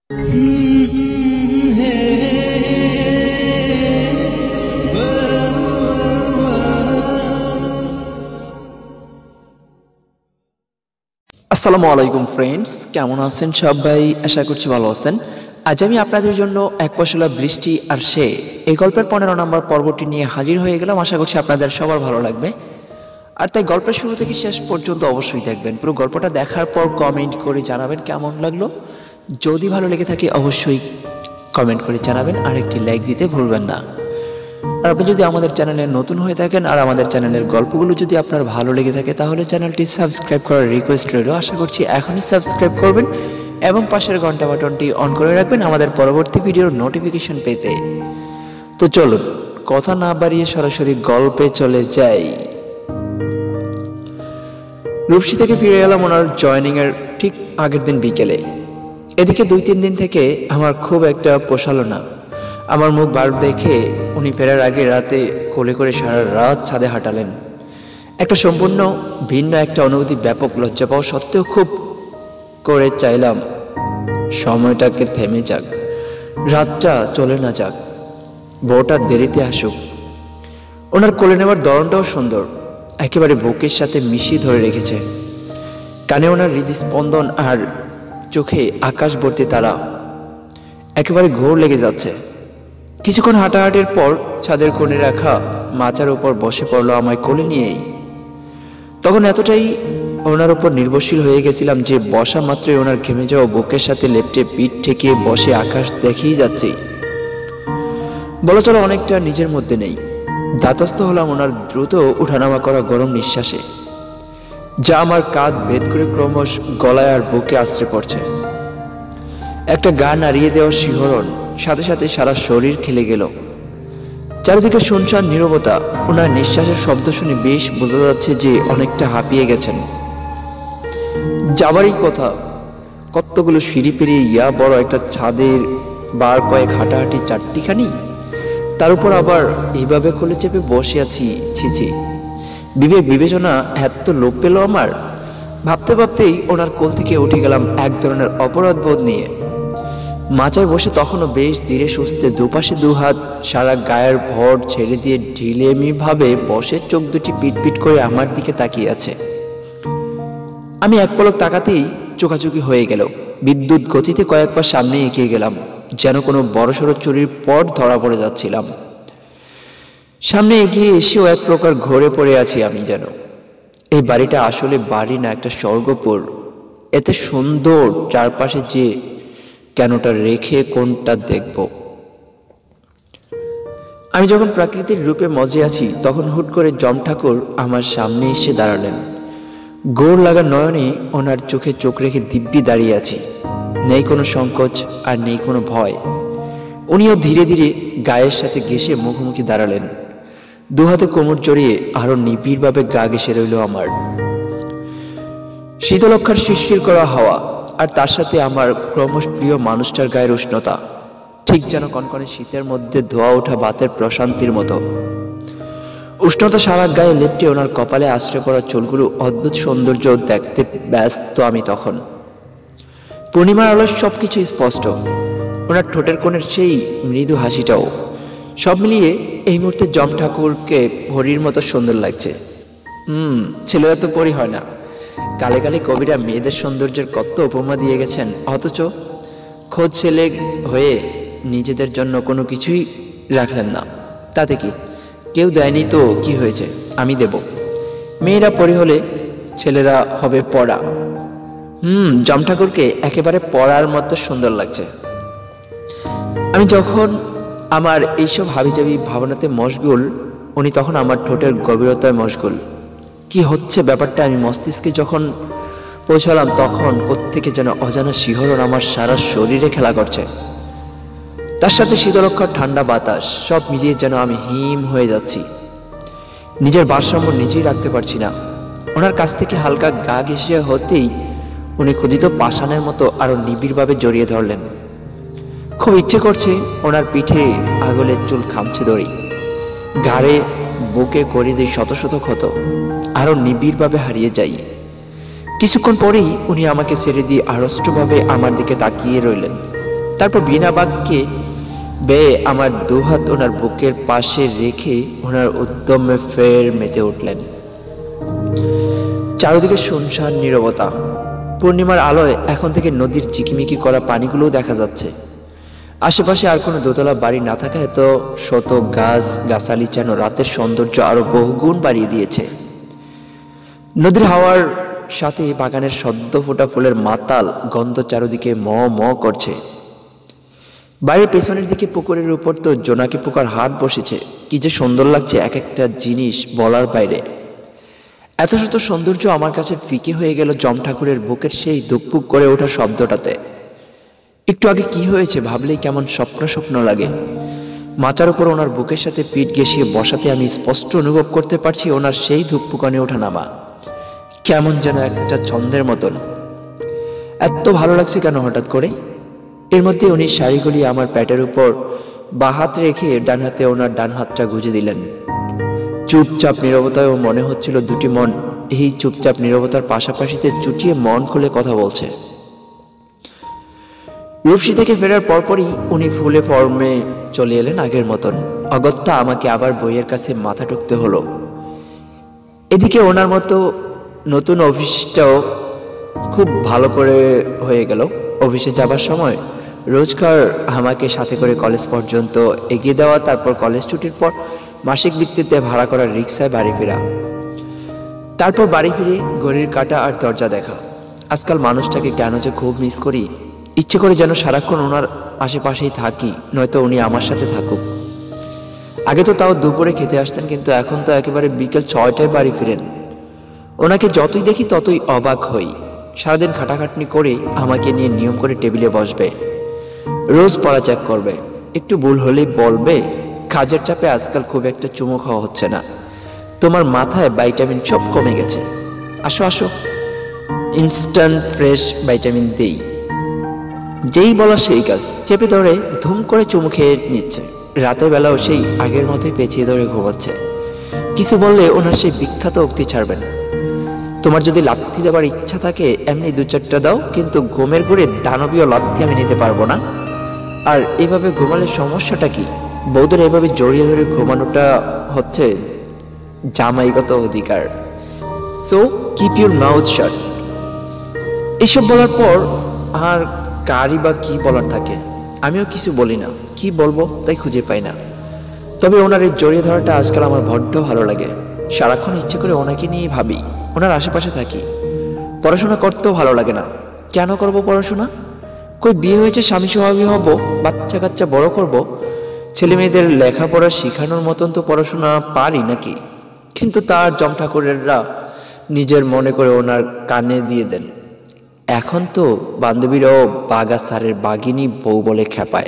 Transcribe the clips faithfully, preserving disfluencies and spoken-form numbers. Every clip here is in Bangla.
আসসালামু আলাইকুম ফ্রেন্ডস, কেমন আছেন সবাই? আশা করছি ভালো আছেন। আজ আমি আপনাদের জন্য এক পশলা বৃষ্টি আর সে এই গল্পের পনেরো নম্বর পর্বটি নিয়ে হাজির হয়ে গেলাম। আশা করছি আপনাদের সবার ভালো লাগবে, আর তাই গল্পের শুরু থেকে শেষ পর্যন্ত অবশ্যই দেখবেন। পুরো গল্পটা দেখার পর কমেন্ট করে জানাবেন কেমন লাগলো। যদি ভালো লেগে থাকে অবশ্যই কমেন্ট করে জানাবেন, আর একটি লাইক দিতে ভুলবেন না। আর আপনি যদি আমাদের চ্যানেলে নতুন হয়ে থাকেন আর আমাদের চ্যানেলের গল্পগুলো যদি আপনার ভালো লেগে থাকে, তাহলে চ্যানেলটি সাবস্ক্রাইব করার রিকোয়েস্ট রইল। আশা করছি এখনই সাবস্ক্রাইব করবেন এবং পাশের ঘন্টা বাটনটি অন করে রাখবেন আমাদের পরবর্তী ভিডিওর নোটিফিকেশন পেতে। তো চলুন কথা না বাড়িয়ে সরাসরি গল্পে চলে যাই। রূপসী থেকে ফিরে এলাম ওনার জয়নিং এর ঠিক আগের দিন বিকেলে। এদিকে দুই তিন দিন থেকে আমার খুব একটা পোষালো না। আমার মুখ বার দেখে উনি ফেরার আগে রাতে কোলে করে সারা রাত ছাদে হাঁটালেন। একটা সম্পূর্ণ ভিন্ন একটা অনুভূতি। ব্যাপক লজ্জা পাওয়া সত্ত্বেও খুব করে চাইলাম সময়টাকে থেমে যাক, রাতটা চলে না যাক, বউটা দেরিতে আসুক। ওনার কোলে নেওয়ার ধরনটাও সুন্দর, একেবারে বুকের সাথে মিশিয়ে ধরে রেখেছে। কানে ওনার হৃদস্পন্দন আর চোখে আকাশ ভর্তি তারা, একেবারে ঘোর লেগে যাচ্ছে। কিছুক্ষণ হাঁটাহাঁটির পর ছাদের কোণে রাখা মাচার উপর বসে পড়লো আমায় কোলে নিয়েই। তখন এতটাই ওনার উপর নির্ভরশীল হয়ে গেছিলাম যে বসা মাত্রই ওনার ঘেমে যাওয়া বুকের সাথে লেপটে পিঠ ঠেকিয়ে বসে আকাশ দেখেই যাচ্ছি। বলা চলো অনেকটা নিজের মধ্যে নেই। ধাতস্থ হলাম ওনার দ্রুত উঠানামা করা গরম নিঃশ্বাসে, যা আমার কাঁধ ভেদ করে ক্রমশ গলায় আর বুকে আশ্রে পড়ছে। একটা গা নাড়িয়ে দেওয়া শিহরণ, সাথে সাথে সারা শরীর খেলে গেল। চারিদিকে শুনশান নীরবতা। ওনার নিঃশ্বাসের শব্দ শুনে বেশ বোঝা যাচ্ছে যে অনেকটা হাঁপিয়ে গেছেন। যাবারই কথা, কতগুলো সিঁড়ি পেরিয়ে ইয়া বড় একটা ছাদের বার কয়েক হাঁটাহাঁটি চারটিখানি, তার উপর আবার এইভাবে কোলে চেপে বসে আছি। ছিছি, বিবেক বিবেচনা এত লোপ পেল আমার। ভাবতে ভাবতেই ওনার কোল থেকে উঠে গেলাম এক ধরনের অপরাধ বোধ নিয়ে। মাচায় বসে তখনও বেশ ধীরে সুস্থে দুপাশে দুহাত সারা গায়ের ভর ছেড়ে দিয়ে ঢিলেমি ভাবে বসে চোখ দুটি পিটপিট করে আমার দিকে তাকিয়ে আছে। আমি এক পলক তাকাতেই চোখাচোখি হয়ে গেল। বিদ্যুৎ গতিতে কয়েকবার সামনে এগিয়ে গেলাম, যেন কোনো বড়সড় চুরির পর ধরা পড়ে যাচ্ছিলাম। সামনে এগিয়ে এসেও এক প্রকার ঘোরে পড়ে আছি আমি যেন। এই বাড়িটা আসলে বাড়ি না, একটা স্বর্গপুর। এতে সুন্দর চারপাশে যে কেনটা রেখে কোনটা দেখব। আমি যখন প্রাকৃতিক রূপে মজে আছি, তখন হুট করে যম ঠাকুর আমার সামনে এসে দাঁড়ালেন। গোর লাগা নয়নে ওনার চোখে চোখ রেখে দিব্যি দাঁড়িয়ে আছি। নেই কোনো সংকোচ আর নেই কোনো ভয়। উনিও ধীরে ধীরে গায়ের সাথে ঘেঁষে মুখোমুখি দাঁড়ালেন। দুহাতে কোমর জড়িয়ে আরো নিবিড়ভাবে গা ঘেঁষে রইল আমার। শীতলক্ষার শিরশির করা হাওয়া, আর তার সাথে আমার ক্রমশ প্রিয় মানুষটার গায়ের উষ্ণতা, ঠিক যেন কনকনে শীতের মধ্যে ধোয়া ওঠা বাতের প্রশান্তির মতো। উষ্ণতা সারা গায়ে লেপটে ওনার কপালে আশ্রয় পড়া চুলগুলো অদ্ভুত সৌন্দর্য দেখতে ব্যস্ত আমি তখন। পূর্ণিমার আলোর সবকিছু স্পষ্ট, ওনার ঠোঁটের কোণের সেই মৃদু হাসিটাও। সব মিলিয়ে এই মুহূর্তে যম ঠাকুরকে হরির মতো সুন্দর লাগছে। হুম ছেলেরা তো পরি হয় না। কালে কালে কবিরা মেয়েদের সৌন্দর্যের কত উপমা দিয়ে গেছেন, অথচ খোঁজ ছেলে হয়ে নিজেদের জন্য কোনো কিছুই রাখলেন না। তাতে কি, কেউ দেয়নি তো কি হয়েছে, আমি দেব। মেয়েরা পরি হলে ছেলেরা হবে পড়া। হুম যম ঠাকুরকে একেবারে পড়ার মতো সুন্দর লাগছে। আমি যখন আমার এইসব হাবিজাবি ভাবনাতে মশগুল, উনি তখন আমার ঠোঁটের গভীরতায় মশগুল। কি হচ্ছে ব্যাপারটা আমি মস্তিষ্কে যখন পৌঁছালাম, তখন কোত্থেকে যেন অজানা শিহরণ আমার সারা শরীরে খেলা করছে। তার সাথে শীতলক্ষার ঠান্ডা বাতাস, সব মিলিয়ে যেন আমি হিম হয়ে যাচ্ছি। নিজের ভারসাম্য নিজেই রাখতে পারছি না। ওনার কাছ থেকে হালকা গা ঘেঁষে হতেই উনি ক্ষুদিত পাষাণের মতো আরো নিবিড়ভাবে জড়িয়ে ধরলেন। খুব ইচ্ছে করছে ওনার পিঠে আগলের চুল খামছে দড়ি, ঘাড়ে বুকে করে দিই শত শত ক্ষত, আরো নিবিড়ভাবে হারিয়ে যাই। কিছুক্ষণ পরেই উনি আমাকে ছেড়ে দিয়ে আড়ষ্টভাবে আমার দিকে তাকিয়ে রইলেন। তারপর বিনা বাক্যে বেয়ে আমার দুহাত ওনার বুকের পাশে রেখে ওনার উদ্যমে ফের মেতে উঠলেন। চারদিকে শুনশান নীরবতা। পূর্ণিমার আলোয় এখন থেকে নদীর চিকিমিকি করা পানিগুলোও দেখা যাচ্ছে। আশেপাশে আর কোনো দোতলা বাড়ি না থাকায় তো শত গাছ গাছালি যেন রাতের সৌন্দর্য আরো বহুগুণ বাড়িয়ে দিয়েছে। নদীর হাওয়ার সাথে বাগানের সদ্য ফোটা ফুলের মাতাল গন্ধ চারদিকে ম ম করছে। বাড়ির পেছনের দিকে পুকুরের উপর তো জোনাকি পোকার হাট বসেছে। কি যে সুন্দর লাগছে এক একটা জিনিস বলার বাইরে। এত শত সৌন্দর্য আমার কাছে ফিকে হয়ে গেল জম ঠাকুরের বুকের সেই ধুকপুক করে ওঠা শব্দটাতে। একটু আগে কি হয়েছে ভাবলেই কেমন স্বপ্ন স্বপ্ন লাগে। মাচার উপর ওনার বুকের সাথে পিঠ ঘেঁষিয়ে বসাতে আমি স্পষ্ট অনুভব করতে পারছি ওনার সেই ধুকপুকানে ওঠা নামা কেমন যেন একটা ছন্দের মতন। এত ভালো লাগছে কেন হঠাৎ করে। এর মধ্যে উনি শাড়ি গলিয়ে আমার প্যাটের উপর বা হাত রেখে ডান হাতে ওনার ডান হাতটা গুঁজে দিলেন। চুপচাপ নীরবতায় ও মনে হচ্ছিল দুটি মন এই চুপচাপ নীরবতার পাশাপাশিতে চুটিয়ে মন খুলে কথা বলছে। রূপসী থেকে ফেরার পরপরই উনি ফুলে ফর্মে চলে এলেন আগের মতন। অগত্যা আমাকে আবার বইয়ের কাছে মাথা ঠুকতে হলো। এদিকে ওনার মতো নতুন অফিসটাও খুব ভালো করে হয়ে গেল। অফিসে যাবার সময় রোজকার আমাকে সাথে করে কলেজ পর্যন্ত এগিয়ে দেওয়া, তারপর কলেজ ছুটির পর মাসিক ভিত্তিতে ভাড়া করা রিক্সায় বাড়ি ফেরা, তারপর বাড়ি ফিরে ঘড়ির কাঁটা আর দরজা দেখা। আজকাল মানুষটাকে কেন যে খুব মিস করি। ইচ্ছে করে যেন সারাক্ষণ ওনার আশেপাশেই থাকি, নয়তো উনি আমার সাথে থাকুক। আগে তো তাও দুপুরে খেতে আসতেন, কিন্তু এখন তো একেবারে বিকেল ছয়টায় বাড়ি ফিরেন। ওনাকে যতই দেখি ততই অবাক হই। সারাদিন খাটাখাটনি করে আমাকে নিয়ে নিয়ম করে টেবিলে বসবে, রোজ পড়া চেক করবে, একটু ভুল হলেই বলবে কাজের চাপে আজকাল খুব একটা চুমো খাওয়া হচ্ছে না, তোমার মাথায় ভাইটামিন সব কমে গেছে, আসো আসো ইনস্ট্যান্ট ফ্রেশ ভাইটামিন দেই। যেই বলা সেই কাজ, চেপে ধরে ধুম করে চুমু খেয়ে নিচ্ছে। রাতের বেলাও সেই আগের মতোই পেঁচিয়ে ধরে ঘুমাচ্ছে। কিছু বললে ওনার সেই বিখ্যাত উক্তি ছাড়বেন, তোমার যদি লাথি দেবার ইচ্ছা থাকে এমনি দু চারটা দাও, কিন্তু ঘুমের ঘুরে দানবীয় লাথি আমি নিতে পারবো না। আর এভাবে ঘুমালে সমস্যাটা কি? বৌদের এভাবে জড়িয়ে ধরে ঘুমানোটা হচ্ছে জামাইগত অধিকার। So keep your mouth shut. এসব বলার পর আর কারই বা কি বলার থাকে। আমিও কিছু বলি না, কি বলবো তাই খুঁজে পাই না। তবে ওনার এই জড়িয়ে ধরাটা আজকাল আমার বড্ড ভালো লাগে। সারাক্ষণ ইচ্ছে করে ওনাকে নিয়েই ভাবি, ওনার আশেপাশে থাকি। পড়াশোনা করতেও ভালো লাগে না। কেন করব পড়াশোনা? কই বিয়ে হয়েছে, স্বামী স্বভাবী হব, বাচ্চা কাচ্চা বড় করব, ছেলে মেয়েদের লেখাপড়া শেখানোর মতন তো পড়াশোনা পারি নাকি? কিন্তু তার জম ঠাকুরেরা নিজের মনে করে ওনার কানে দিয়ে দেন। এখন তো বান্ধবীরাও বাগা স্যারের বাগিনী বউ বলে খেপায়।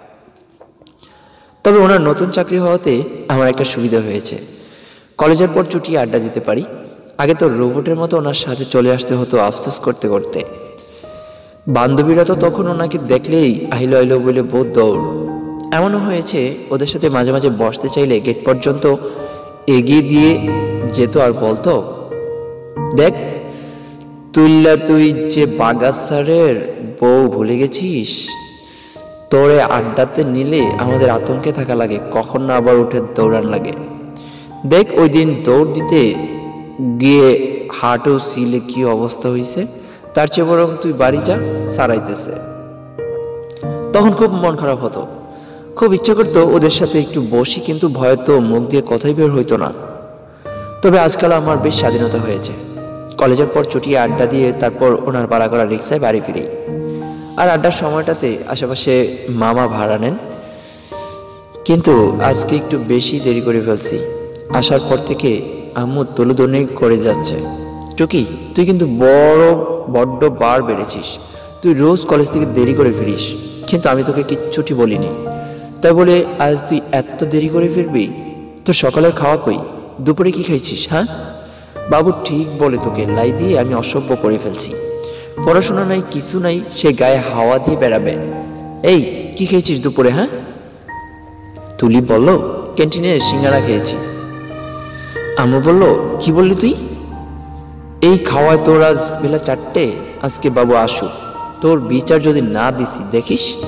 তবে ওনার নতুন চাকরি হওয়াতে আমার একটা সুবিধা হয়েছে, কলেজের পর ছুটিয়ে আড্ডা দিতে পারি। আগে তো রোবটের মতো ওনার সাথে চলে আসতে হতো আফসোস করতে করতে। বান্ধবীরা তো তখন ওনাকে দেখলেই আইলো আইলো বলে বহুত দৌড়। এমনও হয়েছে ওদের সাথে মাঝে মাঝে বসতে চাইলে গেট পর্যন্ত এগিয়ে দিয়ে যেত আর বলতো, দেখ তুল্লা তুই যে বাগাসারের বউ ভুলে গেছিস, তোরে আড্ডাতে নিলে আমাদের আতঙ্কে থাকা লাগে, কখন না আবার উঠে দৌড়ান লাগে। দেখ ওই দিন দৌড় দিতে গিয়ে হাঁটু সিলে কি অবস্থা হয়েছে, তার চেয়ে বরং তুই বাড়ি যা, সারাইতেছে। তখন খুব মন খারাপ হতো, খুব ইচ্ছা করতো ওদের সাথে একটু বসি, কিন্তু ভয় তো মুখ দিয়ে কথাই বের হইতো না। তবে আজকাল আমার বেশ স্বাধীনতা হয়েছে। কলেজের পর ছুটিয়ে আড্ডা দিয়ে তারপর ওনার ভাড়া করা রিক্সায় বাড়ি ফিরি। আর আড্ডার সময়টাতে আশেপাশে মামা ভাড়া নেন, কিন্তু আজকে একটু বেশি দেরি করে ফেলছি। আসার পর থেকে আম্মু তলুদনি করে যাচ্ছে, টুকি তুই কিন্তু বড় বড্ড বার বেড়েছিস, তুই রোজ কলেজ থেকে দেরি করে ফিরিস, কিন্তু আমি তোকে কিচ্ছুটি বলিনি। তাই বলে আজ তুই এত দেরি করে ফিরবি? তোর সকালের খাওয়া কই? দুপুরে কি খাইছিস? হ্যাঁ বাবু ঠিক বলে তোকে লাই দিয়ে আমি অসভ্য করে ফেলছি। পড়াশোনা নাই, কিছু নাই, সে গায়ে হাওয়া দিয়ে বেড়াবে। এই কি খেয়েছিস দুপুরে? হ্যাঁ তুলি বলল ক্যান্টিনে সিঙ্গারা খেয়েছি। আম্মু বলল কি বললি তুই? এই খাওয়ায় তোর আজ বেলা চারটে, আজকে বাবু আসুক, তোর বিচার যদি না দিছি দেখিস।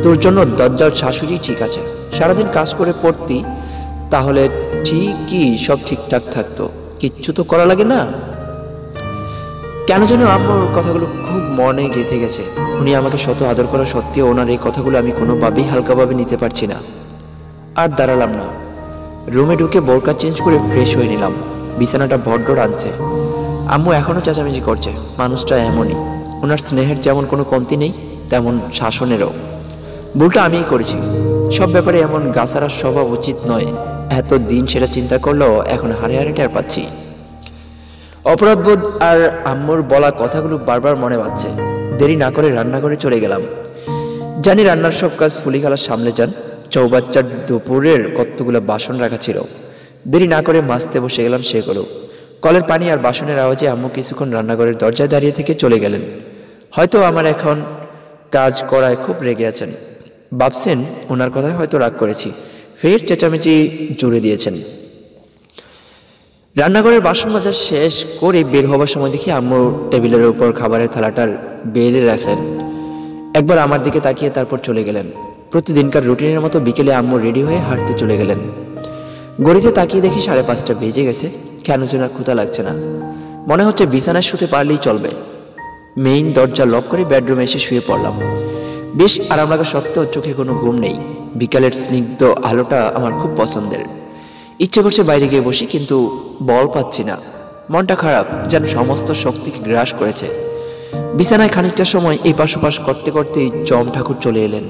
তোর জন্য দরজার শাশুড়ি ঠিক আছে, সারাদিন কাজ করে পড়তি তাহলে ঠিকই সব ঠিকঠাক থাকতো, কিচ্ছু তো করা লাগে না। কেন যেন আম্মুর কথাগুলো খুব মনে গেঁথে গেছে। উনি আমাকে শত আদর করা সত্ত্বেও ওনার এই কথাগুলো আমি কোনোভাবেই হালকাভাবে নিতে পারছি না। আর দাঁড়ালাম না, রুমে ঢুকে বোরকা চেঞ্জ করে ফ্রেশ হয়ে নিলাম। বিছানাটা বড্ড টানছে। আম্মু এখনো চেঁচামেচি করছে। মানুষটা এমনই, ওনার স্নেহের যেমন কোনো কমতি নেই তেমন শাসনেরও। ভুলটা আমিই করেছি। সব ব্যাপারে এমন গাছারা স্বভাব উচিত নয়। এত দিন সেটা চিন্তা করলেও এখন হারে হারে টের পাচ্ছি। অপরাধবোধ আর আম্মুর বলা কথাগুলো বারবার মনে বাজছে। দেরি না করে রান্নাঘরে চলে গেলাম। জানি রান্নার সব কাজ ফুলি খালা সামলে যান। চৌবাচ্চার দুপুরের কতগুলো বাসন রাখা ছিল। দেরি না করে মাজতে বসে গেলাম সেগুলো। কলের পানি আর বাসনের আওয়াজে আম্মু কিছুক্ষণ রান্নাঘরের দরজায় দাঁড়িয়ে থেকে চলে গেলেন। হয়তো আমার এখন কাজ করায় খুব রেগে আছেন। ভাবছেন ওনার কথায় হয়তো রাগ করেছি, ফের চেঁচামেচি জুড়ে দিয়েছেন। রান্নাঘরের বাসন মাজা শেষ করে বের হবার সময় দেখি আম্মু টেবিলের উপর খাবারের থালাটার বেড়ে রাখলেন। একবার আমার দিকে তাকিয়ে তারপর চলে গেলেন। প্রতিদিনকার রুটিনের মতো বিকেলে আম্মু রেডি হয়ে হাঁটতে চলে গেলেন। ঘড়িতে তাকিয়ে দেখি সাড়ে পাঁচটা বেজে গেছে। কেন যেন আর ক্ষুধা লাগছে না। মনে হচ্ছে বিছানায় শুতে পারলেই চলবে। মেইন দরজা লক করে বেডরুমে এসে শুয়ে পড়লাম। বেশ আরাম লাগা সত্ত্বেও চোখে কোনো ঘুম নেই। বিকালের স্নিগ্ধ আলোটা আমার খুব পছন্দের। ইচ্ছে করছে বাইরে গিয়ে বসি, কিন্তু বল পাচ্ছি না। মনটা খারাপ, যেন সমস্ত শক্তিকে গ্রাস করেছে। বিছানায় খানিকটা সময় এই পাশ ওপাশ করতে করতেই জম ঠাকুর চলে এলেন।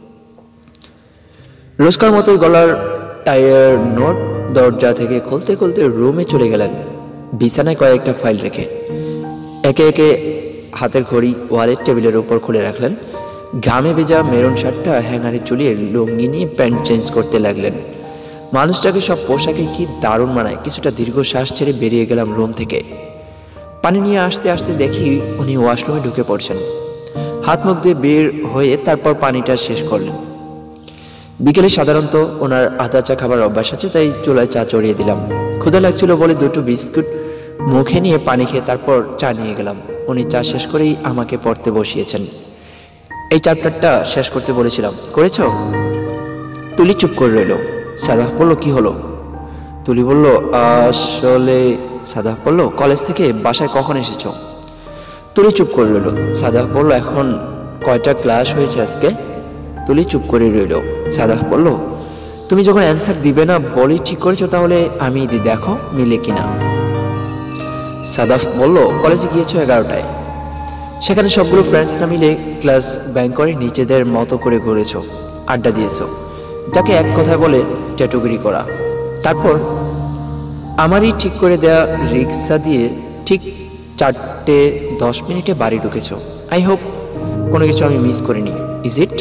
রোজকার মতোই গলার টায়ার নোট দরজা থেকে খুলতে খুলতে রুমে চলে গেলেন, বিছানায় কয়েকটা ফাইল রেখে। একে একে হাতের ঘড়ি ওয়ালের টেবিলের উপর খুলে রাখলেন। ঘামে ভেজা মেরুন শার্টটা হ্যাঙ্গারে ঝুলিয়ে লুঙ্গি নিয়ে প্যান্ট চেঞ্জ করতে লাগলেন। মানুষটাকে সব পোশাকে কি দারুণ মানায়। কিছুটা দীর্ঘ শ্বাস ছেড়ে বেরিয়ে গেলাম রুম থেকে। পানি নিয়ে আসতে আসতে দেখি উনি ওয়াশরুমে ঢুকে পড়ছেন। হাত মুখ দিয়ে বের হয়ে তারপর পানিটা শেষ করলেন। বিকেলে সাধারণত ওনার আদা চা খাবার অভ্যাস আছে, তাই চুলায় চা চড়িয়ে দিলাম। ক্ষুধা লাগছিল বলে দুটো বিস্কুট মুখে নিয়ে পানি খেয়ে তারপর চা নিয়ে গেলাম। উনি চা শেষ করেই আমাকে পড়তে বসিয়েছেন। এই চ্যাপ্টারটা শেষ করতে বলেছিলাম, করেছ? তুলি চুপ করে রইল। সাদাফ বলল, কি হলো? তুলি বলল, আসলে সাদাফ বলল, কলেজ থেকে বাসায় কখন এসেছ? তুলি চুপ করে রইল। সাদাফ বলল, এখন কয়টা ক্লাস হয়েছে আজকে? তুলি চুপ করে রইল। সাদাফ বলল, তুমি যখন অ্যান্সার দিবে না বলি ঠিক করেছো, তাহলে আমি দি দেখো মিলে কিনা। সাদাফ বলল, কলেজে গিয়েছো এগারোটায়। সেখানে সবগুলো ফ্রেন্ডসরা মিলে ক্লাস ব্যাংক করে নিজেদের মতো করে ঘুরেছো, আড্ডা দিয়েছো, যাকে এক কথায় বলে ট্যাটুগিরি করা। তারপর আমারই ঠিক করে দেয়া রিক্সা দিয়ে ঠিক চারটে দশ মিনিটে বাড়ি ঢুকেছো। আই হোপ কোনো কিছু আমি মিস করিনি, ইজ ইট?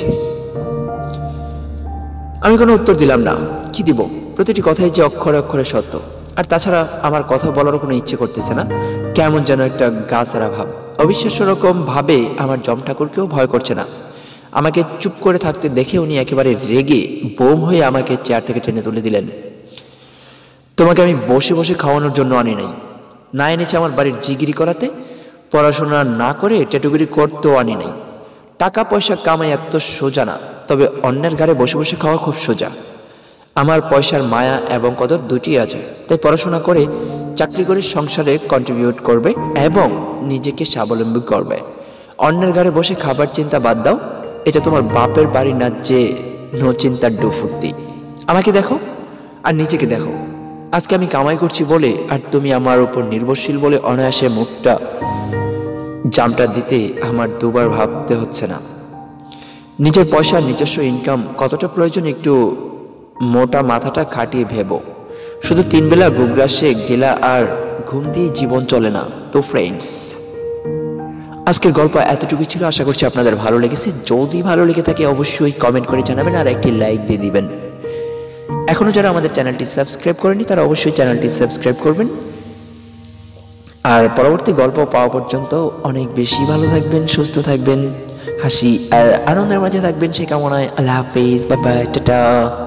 আমি কোনো উত্তর দিলাম না। কি দিব? প্রতিটি কথাই যে অক্ষরে অক্ষরে সত্য। আর তাছাড়া আমার কথা বলারও কোনো ইচ্ছে করতেছে না। কেমন যেন একটা গাছারা ভাব। অবিশ্বাস্য রকম ভাবে আমার জম ঠাকুরকেও ভয় করছে না। আমাকে চুপ করে থাকতে দেখে উনি একেবারে রেগে বোম হয়ে আমাকে চেয়ার থেকে টেনে তুলে দিলেন। তোমাকে আমি বসে বসে খাওয়ানোর জন্য আনি নাই, না এনেছে আমার বাড়ির জিগিরি করাতে। পড়াশোনা না করে ট্যাটুগিরি করতেও আনি নাই। টাকা পয়সা কামাই এত সোজা না, তবে অন্যের ঘাড়ে বসে বসে খাওয়া খুব সোজা। আমার পয়সার মায়া এবং কদর দুটি আছে, তাই পড়াশোনা করে চাকরি করে সংসারে কন্ট্রিবিউট করবে এবং নিজেকে স্বাবলম্বী করবে। অন্যের ঘাড়ে বসে খাবার চিন্তা বাদ দাও। এটা তোমার বাপের বাড়ি না যে নো চিন্তার ডুফুর্তি। আমাকে দেখো আর নিজেকে দেখো। আজকে আমি কামাই করছি বলে আর তুমি আমার উপর নির্ভরশীল বলে অনায়াসে মুখটা জামটা দিতে আমার দুবার ভাবতে হচ্ছে না। নিজের পয়সা নিজস্ব ইনকাম কতটা প্রয়োজন একটু মোটা মাথাটা খাটিয়ে ভেবো। শুধু তিন বেলা গুগ্রাসে গেলা আর ঘুম দিয়ে জীবন চলে না। তো ফ্রেন্ডস, আজকের গল্প এতটুকু ছিল। আশা করছি আপনাদের ভালো লেগেছে। যদি ভালো লেগে থাকে অবশ্যই কমেন্ট করে জানাবেন আর একটি লাইক দিয়ে দিবেন। এখনো যারা আমাদের চ্যানেলটি সাবস্ক্রাইব করেনি তারা অবশ্যই চ্যানেলটি সাবস্ক্রাইব করবেন। আর পরবর্তী গল্প পাওয়া পর্যন্ত অনেক বেশি ভালো থাকবেন, সুস্থ থাকবেন, হাসি আর আনন্দের মাঝে থাকবেন সেই কামনায়। আল্লাহ হাফেজ, বাই বাই, টাটা।